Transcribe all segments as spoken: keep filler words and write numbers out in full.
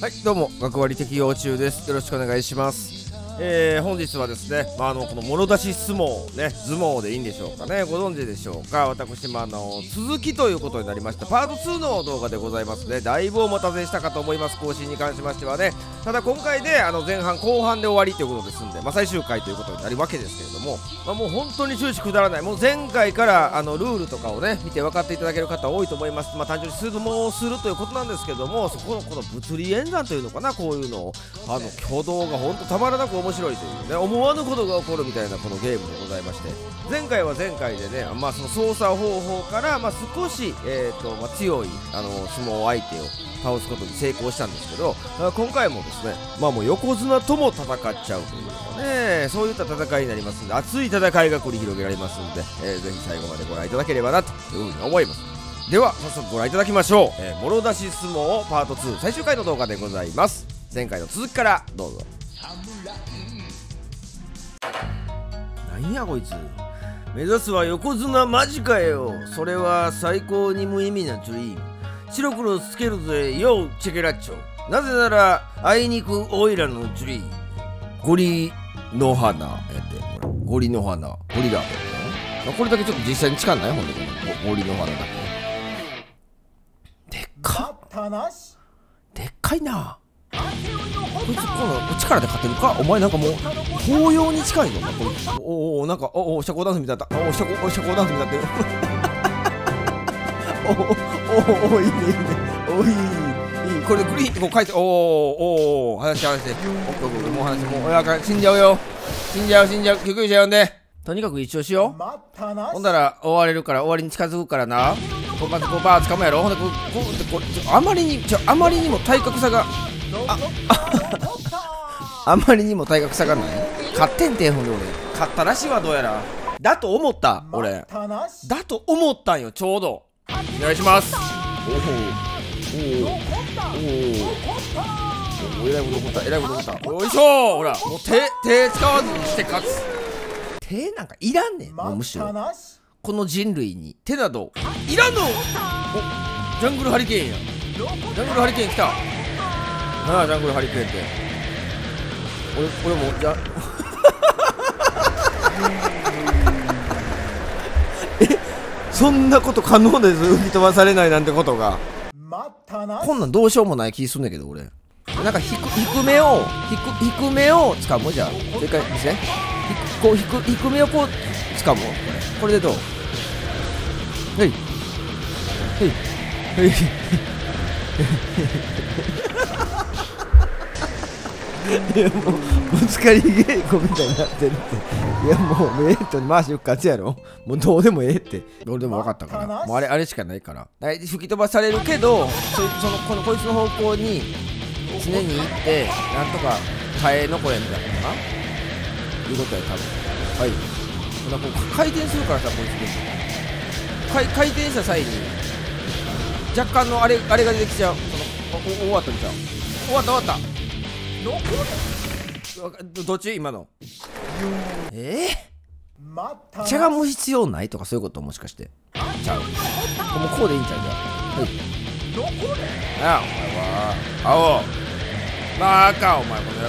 はい、どうも、学割適用中です。よろしくお願いします。えー、本日はですね、まあ、あのこのもろ出し相撲ね、相撲でいいんでしょうかね、ご存知でしょうか。私、まあ、あの続きということになりました、パートツーの動画でございますね。だいぶお待たせしたかと思います、更新に関しましてはね。ただ、今回であの前半、後半で終わりということですんで、まあ、最終回ということになるわけですけれども、まあ、もう本当に終始くだらない、もう前回からあのルールとかをね、見て分かっていただける方多いと思います。まあ、単純に相撲をするということなんですけども、そこのこの物理演算というのかな、こういうのを、あの挙動が本当たまらなく面白いというね、思わぬことが起こるみたいなこのゲームでございまして、前回は前回でね、まあ、その操作方法から、まあ、少し、えーとまあ、強いあの相撲相手を倒すことに成功したんですけど、今回もですね、まあ、もう横綱とも戦っちゃうというかね、そういった戦いになりますんで、熱い戦いが繰り広げられますんで、えー、ぜひ最後までご覧いただければなというふうに思います。では早速ご覧いただきましょう。えー、もろ出し相撲パートツー最終回の動画でございます。前回の続きからどうぞ。なんやこいつ、目指すは横綱マジかよ。それは最高に無意味なツリーム。白黒つけるぜよチェケラッチョ。なぜならあいにくオイラのツリーム。ゴリの花やってこれ、ゴリの花ゴリラ、これだけちょっと実際に近ないほんで、このゴリの花だけでっかでっかいな。こいつこの力で勝てるか。お前なんかもう法要に近いのかこいつ。おお、なんかおお社交ダンスみたいだった。おお社交社交ダンスみたいになってるおおおおいいねいいね、おいいいい、これでグリーンってこう書いて、おおお話して話して、おおもう話して、もうやか死んじゃうよ、死んじゃう死んじゃう、救急車呼んで。とにかく一応しよう。ほんだら終われるから、終わりに近づくからな。こうまずこうバー掴むやろ。ほんでこうこうってこう、あまりにちょあまりにも体格差がああまりにも体格差がない。勝ってんて、ほんで俺勝ったらしいわ。どうやらだと思った俺、だと思ったんよ。ちょうどお願いします。おおおおおお、えらいこと起こった、えらいこと起こった。よいしょ。ほらもう手手使わずにして勝つ。手なんかいらんねん、もうむしろこの人類に手などいらんの。お、ジャングルハリケーンや。ジャングルハリケーン来たなあ。ジャングルハリケーンって俺俺もじゃえ、そんなこと可能です。吹き飛ばされないなんてことが。こんなんどうしようもない気すんねんけど俺。なんか低低めを低低めを使うもん。じゃあ正解ですね。こう低低めをこう掴む。これでどう。はいはいはいいやもうぶつかり稽古みたいになってるって。いやもうええと回しよく勝つやろ。もうどうでもええって。どうでも分かったから、もうあれあれしかないから。吹き飛ばされるけど、そそのこのこいつの方向に常に行ってなんとか耐え残れみたいなのかないうことや多分。はい、なんかこう回転するからさ、こいつで回回転した際に若干のあれあれが出てきちゃう。そのお終わったんちゃう。終わった終わった。ど, どっち今の。えー、茶がも必要ないとかそういうこと。もしかしてちゃう。もうこうでいいんちゃう。じゃあはい。ああお前は青バーカお前この野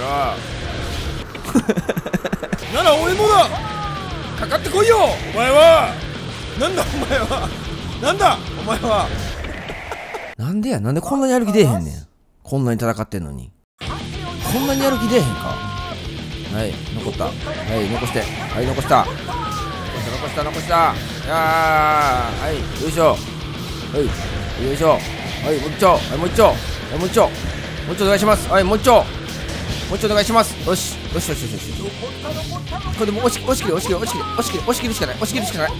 郎なら俺もだ。かかってこいよお前は。なんだお前は。なんだお前は。なんでや、なんでこんなにやる気出えへんねん。こんなに戦ってんのにこんなにやる気出えへんか。はい残った。はい残して、はい残した残した残した残した。いやー、はいよいしょ、はいよいしょ、はいもう一丁、はいもう一丁、はいもう一丁、もう一丁お願いします。はいもう一丁、もう一丁お願いします。よしよしよしよしよし。これでもう押し押し切る押し切る押し切る押し切る押し切るしかない、押し切るしかない。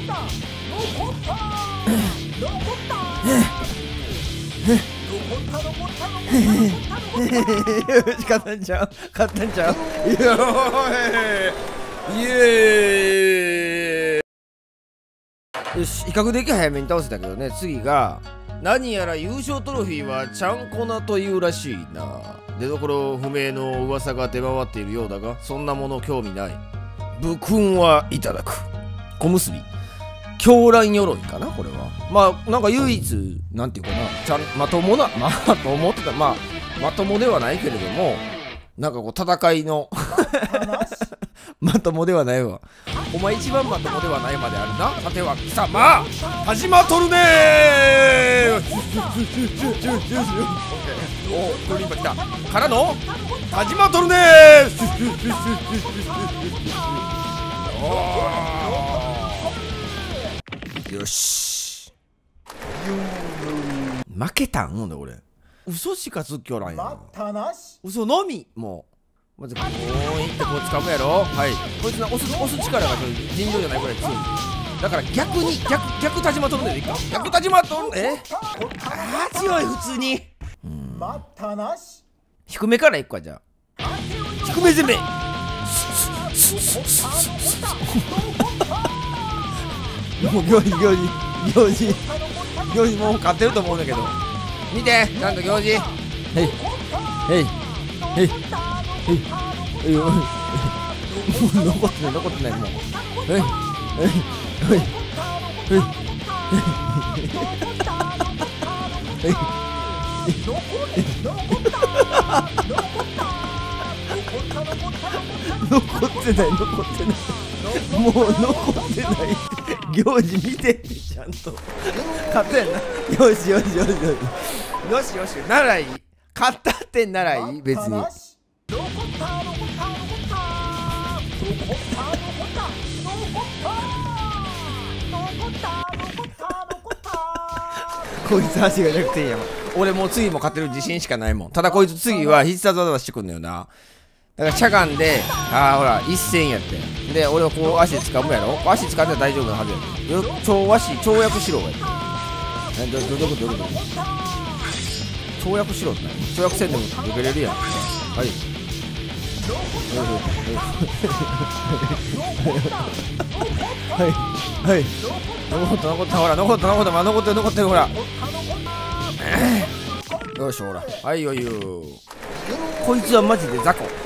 よし勝ったんちゃう勝ったんちゃう。イエーイ。よし比較的早めに倒せたけどね。次が何やら優勝トロフィーはちゃんこなというらしいな。出所不明の噂が出回っているようだが、そんなもの興味ない。武勲はいただく。小結狂乱鎧かなこれは。まあなんか唯一なんていうかな、ちゃんまともなまともってたまあまともではないけれども、なんかこう戦いのまともではないわ。お前一番まともではないまであるな。さては貴様始まっとるねー。おお、クリーム来たからの始まっとるねー。よし、負けたんほんで俺。嘘しかつっきょらんやん。嘘のみ。もうまずこういってこう掴むやろ。はい、こいつの押す押す力がちょっと尋常じゃないぐらい強い。だから逆に逆逆田島取るんでいいか。逆田島取る。えあー強い普通に。うん、低めからいくか。じゃあ低め攻め。もう行事行事行事行事もう勝ってると思うんだけど。見て、ちゃんと行事。へいへいへいへいへい。もう残ってない残ってないもう。へいへいへいへいへい。残ってない残ってない。もう残ってない。行事見てってちゃんと。勝ったやんな。よしよしよしよしよしよし、ならいい。勝ったってならいい別に。こいつ足がなくていいやん。俺もう次も勝てる自信しかないもん。ただこいつ次は必殺技出してくんのよな。だからしゃがんで、ああほら一戦やって。で俺はこう足掴むやろ。足掴んだら大丈夫なはずやで。超足跳躍しろやって。どどどこどこどこ跳躍しろって何。跳躍せんでも抜けれるやん。はい。はいはい。残った残ったほら残った残った残ってる残ってるほら。よしほら。はいよゆう。こいつはマジで雑魚。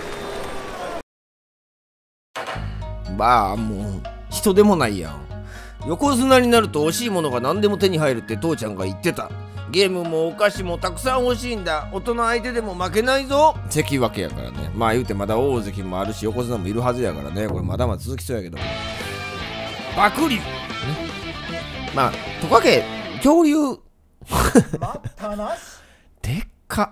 まあもう人でもないやん。横綱になると欲しいものが何でも手に入るって父ちゃんが言ってた。ゲームもお菓子もたくさん欲しいんだ。大人相手でも負けないぞ。関脇やからね。まあ言うてまだ大関もあるし横綱もいるはずやからね。これまだまだ続きそうやけど。バクリュウ、ね、まあトカゲ恐竜でっか。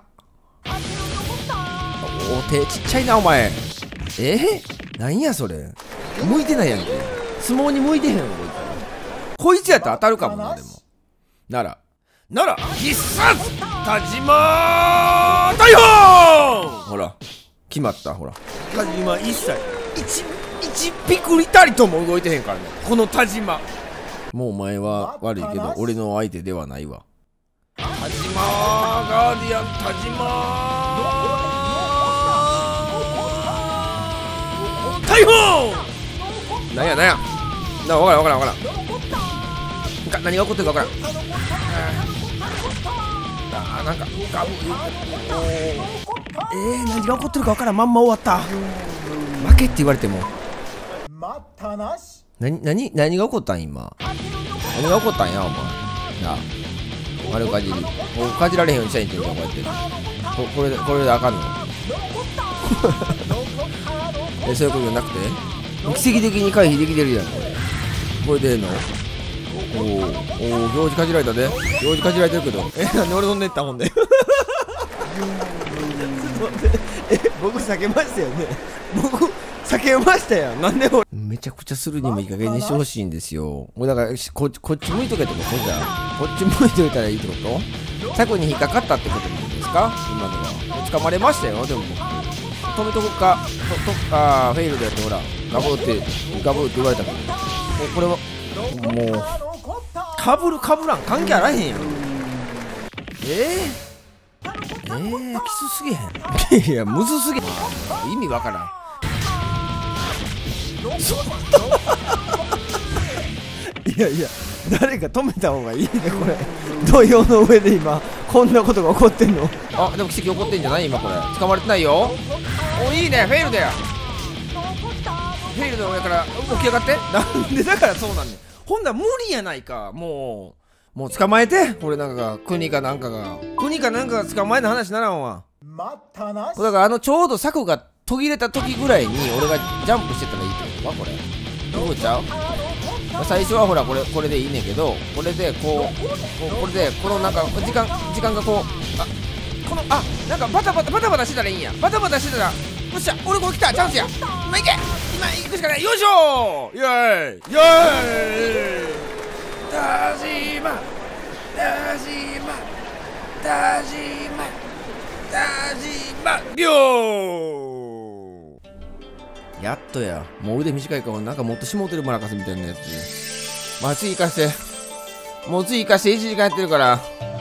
お手ちっちゃいなお前。えー、なんやそれ。向いてないやんけ。相撲に向いてへんのこいつ。こいつやったら当たるかもな。でもならなら必殺田島大砲。ほら決まった。ほら田島一切一一ピクリたりとも動いてへんからねこの田島。もうお前は悪いけど俺の相手ではないわ。田島ガーディアン田島大砲。なんやなんやな。分からん分からん分からん。か何が起こってるか分からん。あーなんかガブえー、何が起こってるか分からんまんま終わった。負けって言われても何何何が起こったん今。何が起こったんやお前なあ。丸かじりもうかじられへんようにしたいんちゃうかこうやってここれでこれであかんのえそういうことじゃなくて奇跡的に回避できてるやんこれ。これでええの。おおおお行事かじられたで。行事かじられてるけどえなんで俺飛んでったほんでえ僕避けましたよね。僕避けましたよ。なんで俺めちゃくちゃするにもいい加減にしてほしいんですよ。俺だからここっち向いとけってことじゃあこっち向いといたらいいってこと。柵に引っかかったってことなんですか今のは。掴まれましたよ。でも止めとこっかととあーフェイルでやってほらガブってガブって言われたけどこれはもうかぶるかぶらん関係あらへんやん。えー、えー、きつすぎへんいやむずすぎへん。意味わからんいやいや誰か止めた方がいいねこれ。土俵の上で今こんなことが起こってんの。あでも奇跡起こってんじゃない今これ。捕まれてないよ。おいいねフェイルだよ。フェイルの上から起き上がって。なんでだからそうなんねん。ほんなら無理やないか。もうもう捕まえて。これなんか国かなんかが国かなんかが捕まえの話ならんわ。 だからあのちょうど柵が途切れた時ぐらいに俺がジャンプしてたらいいってことかこれ。どうちゃう？最初はほらこれこれでいいねんけど、これでこう、こうこれでこのなんか時間時間がこう、あこのあなんかバタバタバタバタしてたらいいんや。バタバタしてたらよっしゃ俺これ来たチャンスや。今行け今行くしかない。よいしょイエーイイエーイ田島田島田島田島ビョーやっとや。もう腕短いからなんかもっとしもてるマラカスみたいなやつ。まあ次行かして。もう次行かしていちじかんやってるから。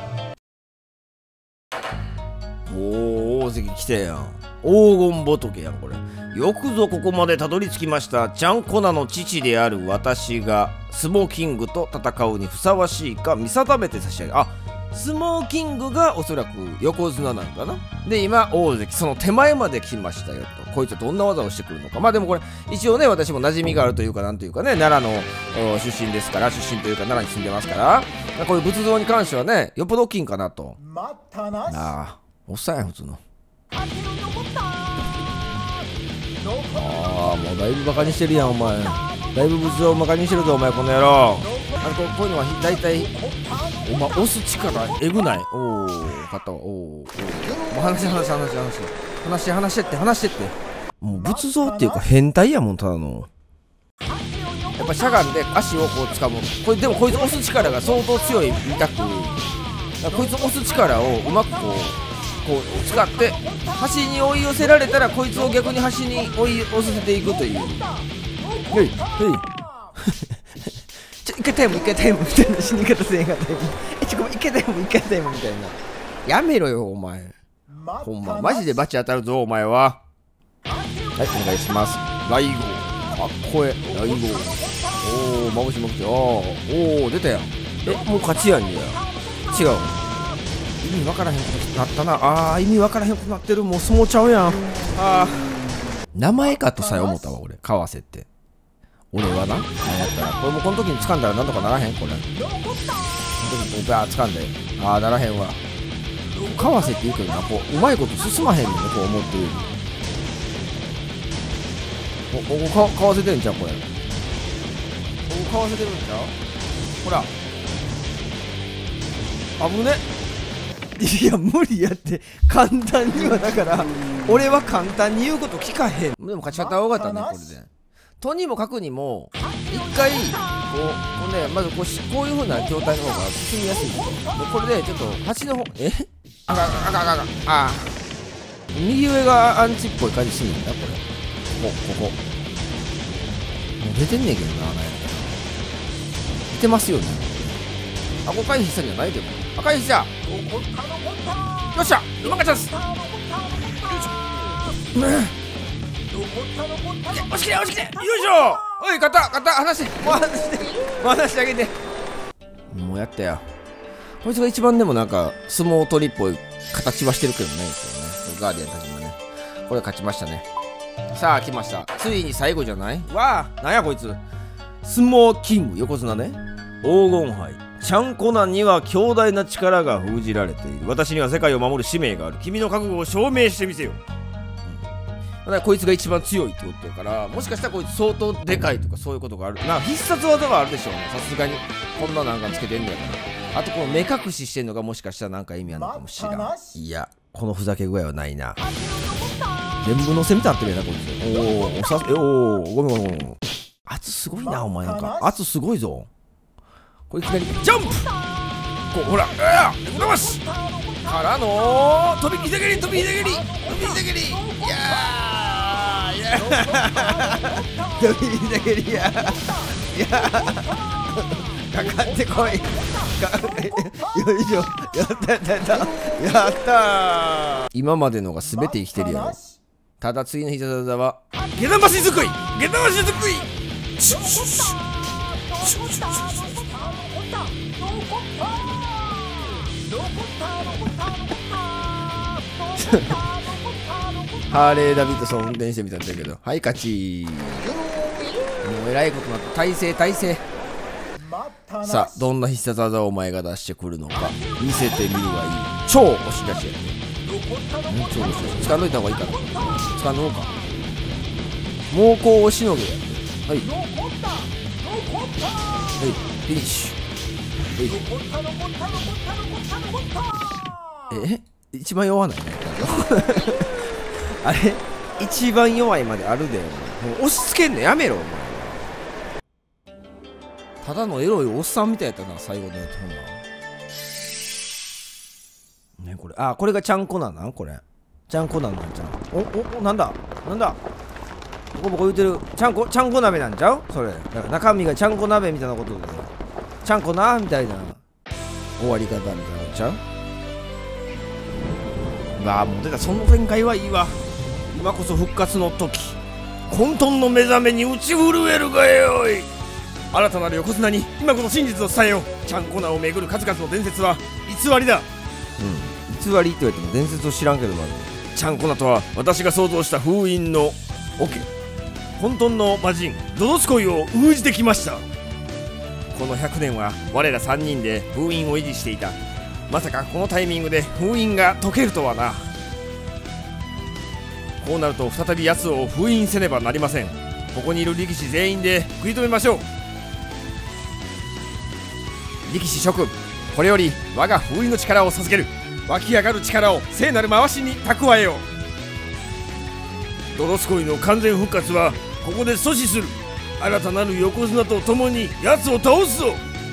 おお大関来たやん。黄金仏やんこれ。よくぞここまでたどり着きました。ちゃんこなの父である私が相撲キングと戦うにふさわしいか見定めて差し上げ。あ相撲キングがおそらく横綱なんかな。で今大関その手前まで来ましたよと。こいつはどんな技をしてくるのか。まあでもこれ一応ね私も馴染みがあるというかなんというかね奈良の出身ですから出身というか奈良に住んでますからこういう仏像に関してはねよっぽど大きいんかなと。ああおっさんや普通の。ああもうだいぶバカにしてるやんお前。だいぶ仏像をバカにしてるぞお前この野郎。あれこうこういうのは大体お前押す力えぐない。おお勝ったわ。おおもう話話話話話話してって話してって。もう仏像っていうか変態やもんただの。やっぱしゃがんで足をこう掴むこれ。でもこいつ押す力が相当強いみたくこいつ押す力をうまくこうこう使って端に追い寄せられたらこいつを逆に端に追い押させていくという。ほいほいちょ一回タイム一回タイムみたいな死に方せんがタイムえちょごめん一回タイム一回タイムみたいな。やめろよお前ほんまマジでバチ当たるぞお前は。はいお願いします。ライゴーかっこええライゴー。おおまぶしまぶし。おお出たやん。えもう勝ちやんや。違う意味わからへんことなったな。あー意味わからへんことなってる。もう相撲ちゃうやん。あ名前かとさえ思ったわ俺川瀬って。俺はな何やったらこれもこの時に掴んだらなんとかならへんこれ。この時にバー掴んでああならへんわ。川瀬って言うけどなこううまいこと進まへんねんねこう思ってるより。ここかわせてんじゃんこれ。ここかわせてるんちゃうほら危ね。いや無理やって簡単にはだから俺は簡単に言うこと聞かへん。でも勝ち方は分かったねこれで。とにもかくにも一回こうこうねまずこうこういう風な状態の方が進みやすい。でこれでちょっと端の方えあかんあかんあかんあかんあ右上がアンチっぽい感じするんだこれ。ここここもう出てんねんけどな。なんや出てますよね。あこれ回避したんじゃないでもあ回避した。よっしゃ今がチャンス。よいしょ押し切れ押し切れよいしょ。おい勝った勝った離してもう離してもう離してあげて。もうやったよこいつが一番でもなんか相撲取りっぽい形はしてるけどね。一応ねガーディアンたちもねこれ勝ちましたね。さあ来ましたついに最後じゃない。わあなんやこいつ相撲キング横綱ね。黄金杯ちゃんこなんには強大な力が封じられている。私には世界を守る使命がある。君の覚悟を証明してみせよ。だからこいつが一番強いってことだからもしかしたらこいつ相当でかいとかそういうことがあるな。必殺技があるでしょうねさすがに。こんななんかつけてんねやから。あとこの目隠ししてんのがもしかしたらなんか意味あるのかもしらん。いやこのふざけ具合はないな。全部のせみたいになってるやなこいつ。おーおさおーごめんごめんごめん。圧すごいなお前なんか圧すごいぞ。これいきなりジャンプこうほらうわっ伸ばしからの飛び膝蹴り飛び膝蹴り飛び膝蹴りいやーいや飛び膝蹴りやいやかかってこいよいしょやったやったやったやったー。今までのが全て生きてるやろ。ただ次の必殺技は下段橋すくい下段橋すくいシュッシュッシュッシュッシュッシュッハーレー・ダビッドソン運転してみたんだけどはい勝ち。もうえらいことになった体勢体勢。さあどんな必殺技をお前が出してくるのか見せてみるがいい。超押し出しやね。 うんちょうどし掴んどいた方がいいかな。掴んどうか。猛攻をしのげ。はい。はい。フィニッシュ。え一番弱ないあれ一番弱いまであるで。もう押し付けんのやめろお前。ただのエロいおっさんみたいやったな最後のやつほんまね。これあこれがちゃんこなんなんこれちゃんこなんなんちゃん。おおおなんだなんだボコボコ言うてる。ちゃんこちゃんこ鍋なんちゃうそれ。だから中身がちゃんこ鍋みたいなことでちゃんこなみたいな終わり方みたいなのちゃう。まあもう出たその展開はいいわ。今こそ復活の時。混沌の目覚めに打ち震えるがよい。新たなる横綱に今この真実を伝えよう。ちゃんこなをめぐる数々の伝説は偽りだ。うん偽りって言われても伝説を知らんけどな。ちゃんこなとは私が想像した封印の桶、混沌の魔人ドドスコイを封じてきました。このひゃくねんは我らさんにんで封印を維持していた。まさかこのタイミングで封印が解けるとはな。こうなると再び奴を封印せねばなりません。ここにいる力士全員で食い止めましょう。力士諸君、これより我が封印の力を授ける。湧き上がる力を聖なる回しに蓄えよう。ドロスコイの完全復活はここで阻止する。新たなる横綱と共に奴を倒すぞ。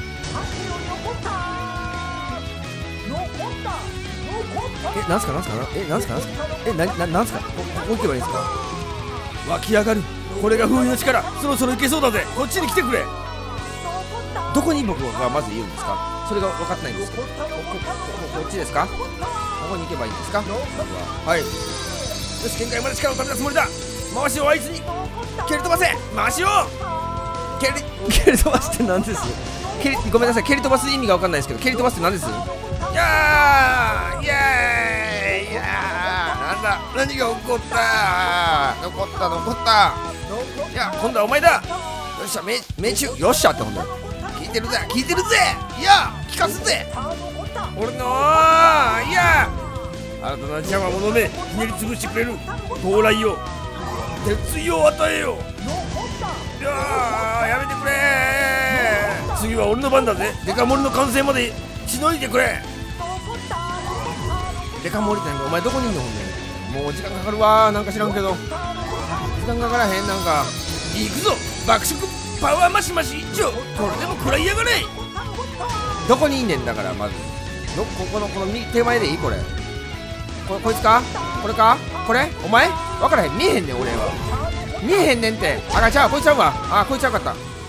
え、なんすかなんすかえ、なんすかなんすかえ、な、な、なんすかこ、ここ行けばいいんですか。湧き上がる。これが封印の力。そろそろ行けそうだぜ。こっちに来てくれ。どこに僕がまずいるんですか。それが分かってないんですけど。こ、こ、こ、こっちですか。ここに行けばいいんですか。はい。よし、限界まで力をためたつもりだ。回しをあいつに蹴り飛ばせ。回しを蹴り、蹴り飛ばすって何です。蹴り、ごめんなさい、蹴り飛ばす意味が分かんないですけど、蹴り飛ばすって何です。いやーイエーイ、いやーなんだ何が起こった残った残った。いや今度はお前だ。よっしゃ命命中よっしゃってほんと聞いてるぜ聞いてるぜ。いや聞かすぜ俺のー。いや新たな邪魔者めひねり潰してくれる到来よ。鉄意を与えよう。いやーやめてくれ。次は俺の番だぜ。デカ盛りの完成までしのいでくれ。デカ盛りってお前どこにいんのほんで。もう時間かかるわなんか知らんけど時間かからへん。なんかいくぞ爆食パワーマシマシ一丁。これでも食らいやがれ。どこにいんねんだからまずどここのこの右手前でいいこれ こ, こいつかこれかこれお前分からへん見えへんねん俺は見えへんねんって。あかちゃうこいつちゃうわ。あこいつちゃうかった。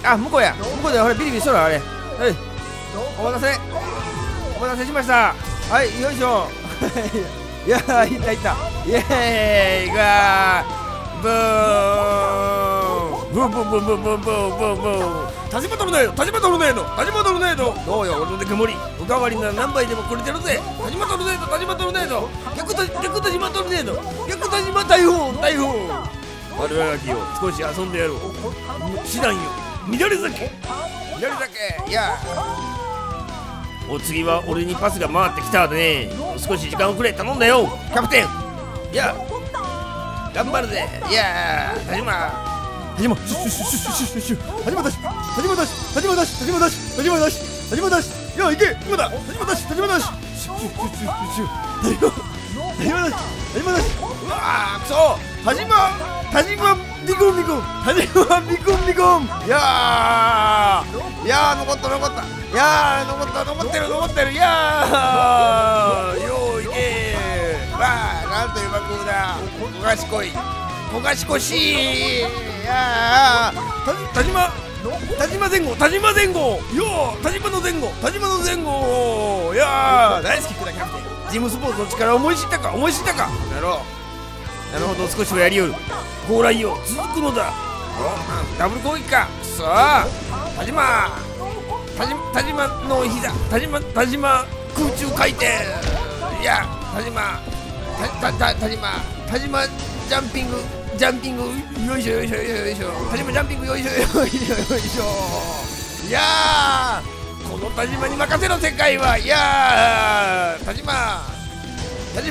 あ向こうや向こうでほらビリビリしとるあれ。はいお待たせお待たせしました。はいよいしょいやーいったいったイエーイがーブーンブーブーブーブーブーブーブーブー立ちまとるねえの立ちまとるねえの立ちまとるねえの。どうよ俺のデカ盛りおかわりなら何杯でもくれてるぜ。立ちまとるねえの立ちまとるねえの逆立ち逆立ちまとるねえの逆立ちま台風台風。我々がきを少し遊んでやろう。師団よ乱れ酒乱れ酒。いやお次は俺にパスが回ってきたね。少し時間をくれ頼んだよキャプテン。いや頑張るぜ。いやー田島田島シュッシュッシュッシュッシュッシュッシュッ田島だし田島だし田島だし田島だし田島だし田島だし。いや行け今だ田島だし田島だしシュッシュッシュッシュッシュッ田島田島だし田島だし。うわーくそ田島田島ビコンビコン田島ビコンビコン。いやーいやー残った残ったいやー残った残ってる残ってる。いやーよーいけーわーなんという爆風だ。こがしこいこがしこしー。いやー田島田島前後田島前後よー田島の前後田島の前後。いやー大好きくだキャプテン。ジムスポーツの力を思い知ったか思い知ったか。なるほどなるほど少しはやりよる。高麗よ続くのだ。おダブル攻撃かくそー田島田島田島の膝田島田島空中回転。いや田島田田田島田島ジャンピングジャンピングよいしょよいしょよいしょ田島ジャンピングよいしょよいしょよいしょ。いやーこの田島に任せろ世界は。いやー田島田島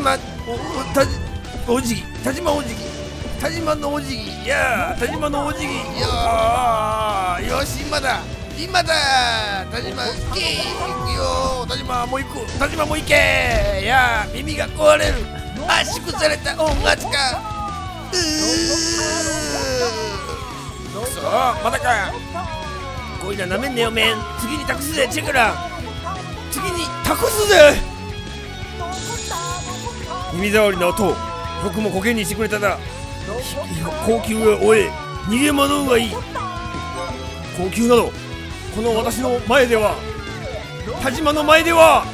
おたおじぎ田島おじぎ田島のおじぎいやー田島のおじぎいやーよし今だ今だ田島キー行くよ田島もう行く田島も行けいやー耳が壊れる圧縮された音圧かうーくそまたかこいらなめんねよめん次に託すぜチェクラ次に託すぜ耳障りの音よくも苔にしてくれたな高級を終え逃げ惑うがいい高級などこの私の前では田島の前では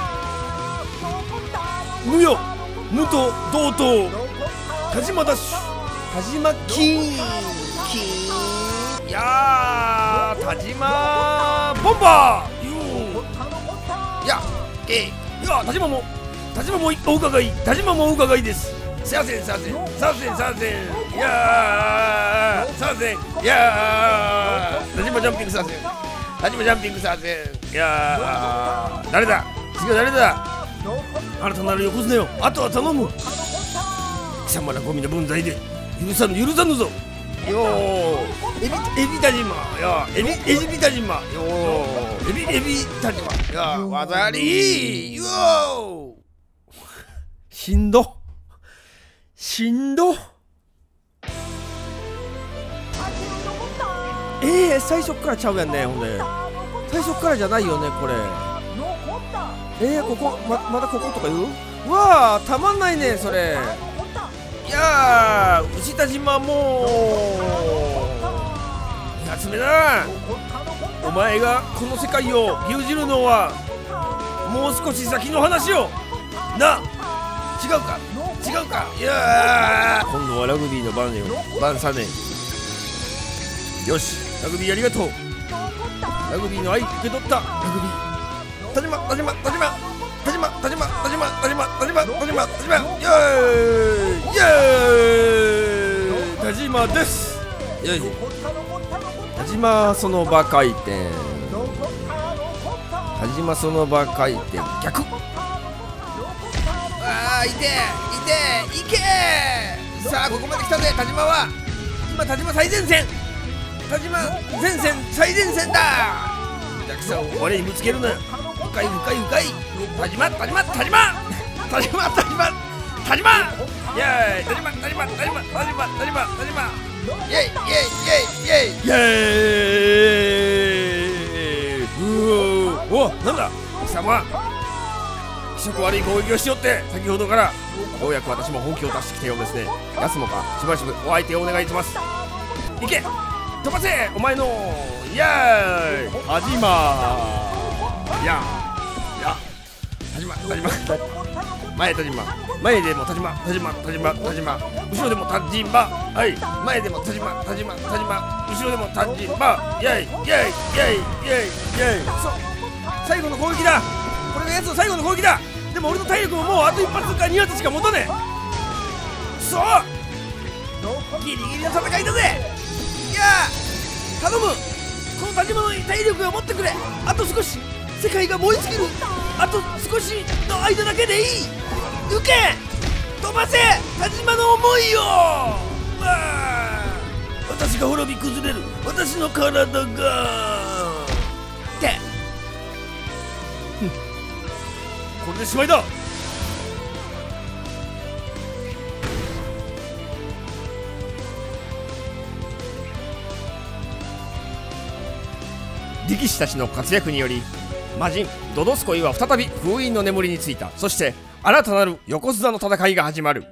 無よ無と同等田島ダッシュ田島キーンキーンいやー田島ボンバーいやえいや田島も田島もお伺い田島もお伺いですさあせんさあせんさあせんさあせんいやーさあせんいやー田島ジャンピングさあせん田島ジャンピングさあせんいやー誰だ次は誰だあなたなら横綱よあとは頼む貴様らゴミの分際で許さぬ許さぬぞよーエビエビ田島やエビエビ田島よーエビエビ田島や技ありよーしんどしんどえー、最初っからちゃうやんねほんで最初っからじゃないよねこれえー、ここ ま, まだこことか言ううわーたまんないねそれいやー牛田島もうやつめだお前がこの世界を牛耳るのはもう少し先の話よな違うか違うかいやー今度はラグビーの番よ番さねよしラグビーありがとうラグビーの愛受け取ったラグビー田島田島田島田島田島田島田島田島田島田島田島イエーイイエーイ田島ですよい田島その場回転田島その場回転逆あーいていていけさあここまで来たぜ田島は今田島最前線田島前線最前線だたくさんを我にぶつけるな深い深い深い田島田島田島田島田島田島イエーイ田島田島田島田島田島田島田島イエイイエイイエイイエイイエーイうーおなんだ貴様気色悪い攻撃をしよって先ほどからようやく私も本気を出してきたようですね休もかしばしばお相手をお願いしますいけ飛ばせお前のイエーイ田島いやいや田島田島前田島前でも田島田島田島田島後ろでも田島はい前でも田島田島田島後ろでも田島イエーイイエーイイエーイイエーイイエーイイエーイそう最後の攻撃だこれがやつの最後の攻撃だでも俺の体力ももうあと一発か二発しか持たねえそうギリギリの戦いだぜいやー頼むこの田島の体力を持ってくれあと少し世界が燃え尽きるあと少しの間だけでいい行け飛ばせ田島の思いよわあ私が滅び崩れる私の体がってこれでしまいだ力士たちの活躍により魔人ドドスコイは再び封印の眠りについた。そして新たなる横綱の戦いが始まる。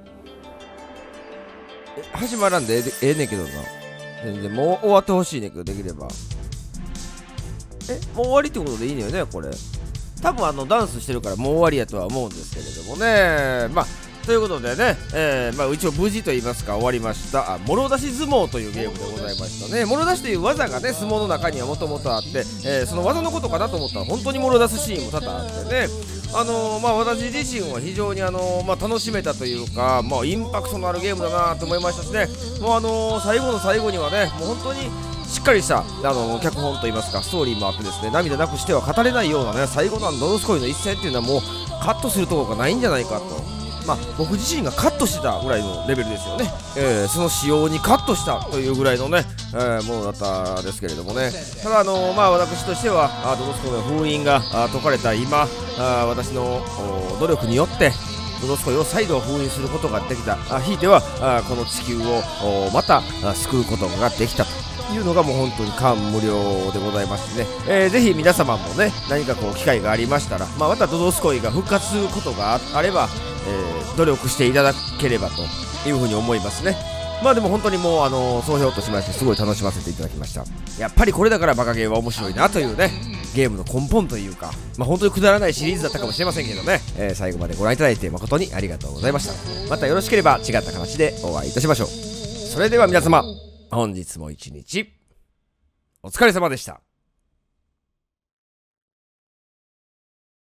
え始まらんでえええねんけどな。全然もう終わってほしいねんけど、できればえもう終わりってことでいいのよね。これ多分あのダンスしてるからもう終わりやとは思うんですけれどもね。まあということでね、えーまあ、一応無事と言いますか終わりましたもろ出し相撲というゲームでございましたね。もろ出しという技がね相撲の中にはもともとあって、えー、その技のことかなと思ったら本当にもろ出すシーンも多々あってね、あのー、まあ私自身は非常に、あのーまあ、楽しめたというか、まあ、インパクトのあるゲームだなと思いましたしね、もう、あのー、最後の最後にはねもう本当にしっかりしたあの脚本といいますかストーリーもあってですね、涙なくしては語れないようなね最後のドドスコイの一戦っていうのはもうカットするところがないんじゃないかと。 まあ、僕自身がカットしてたぐらいのレベルですよね、えー、その仕様にカットしたというぐらいのね、えー、ものだったですけれどもね。ただあのー、まあ私としてはあドドスコイの封印があ解かれた今、あ私の努力によってドドスコイを再度封印することができた、あひいてはあこの地球をまた救うことができたというのがもう本当に感無量でございましてね、えー、ぜひ皆様もね何かこう機会がありましたら、まあ、またドドスコイが復活することがあれば、えー、努力していただければというふうに思いますね。まあでも本当にもうあの総評としましてすごい楽しませていただきました。やっぱりこれだからバカゲーは面白いなというね、ゲームの根本というか、まあ本当にくだらないシリーズだったかもしれませんけどね、えー、最後までご覧いただいて誠にありがとうございました。またよろしければ違った形でお会いいたしましょう。それでは皆様、本日も一日お疲れ様でした。